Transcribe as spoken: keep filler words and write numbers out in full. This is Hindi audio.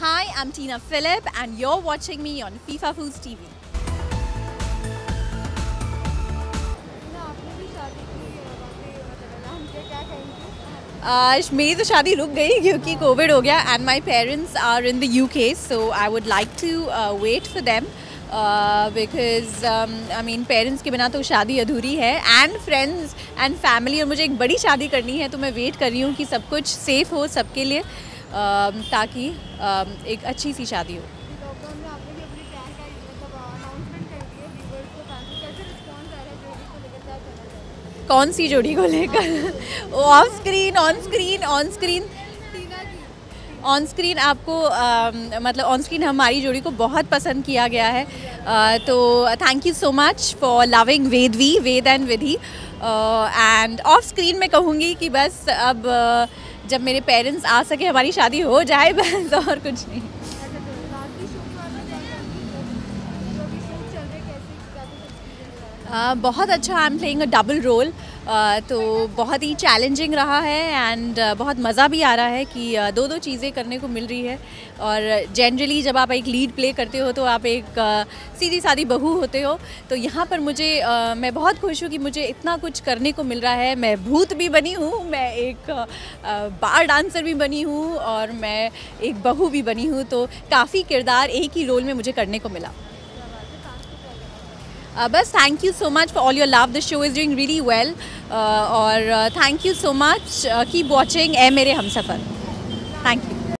Hi, I'm Tina Phillip and you're watching me on FIFA Foods T V. आज मेरी तो शादी रुक गई क्योंकि कोविड हो गया and my parents are in the U K, so I would like to wait for them because I mean parents के बिना तो शादी अधूरी है, एंड फ्रेंड्स एंड फैमिली, और मुझे एक बड़ी शादी करनी है तो मैं वेट कर रही हूँ कि सब कुछ सेफ़ हो सबके लिए, uh, ताकि uh, एक अच्छी सी शादी हो। कौन सी जोड़ी को लेकर? Off screen, on screen, on screen on screen आपको uh, मतलब ऑन स्क्रीन हमारी जोड़ी को बहुत पसंद किया गया है, uh, तो thank you so much for loving वेदवी Ved and Vidhi. And off screen मैं कहूँगी कि बस अब uh, जब मेरे पेरेंट्स आ सके हमारी शादी हो जाए, बस और कुछ नहीं। Uh, बहुत अच्छा, I am playing a double role, तो बहुत ही चैलेंजिंग रहा है एंड uh, बहुत मज़ा भी आ रहा है कि uh, दो दो चीज़ें करने को मिल रही है। और जनरली जब आप एक लीड प्ले करते हो तो आप एक uh, सीधी सादी बहू होते हो, तो यहाँ पर मुझे uh, मैं बहुत खुश हूँ कि मुझे इतना कुछ करने को मिल रहा है। मैं भूत भी बनी हूँ, मैं एक uh, बार डांसर भी बनी हूँ और मैं एक बहू भी बनी हूँ, तो काफ़ी किरदार एक ही रोल में मुझे करने को मिला। Uh, बस thank you so much for all your love, the show is doing really well, और thank you so much, keep watching ए मेरे हमसफ़र। Thank you.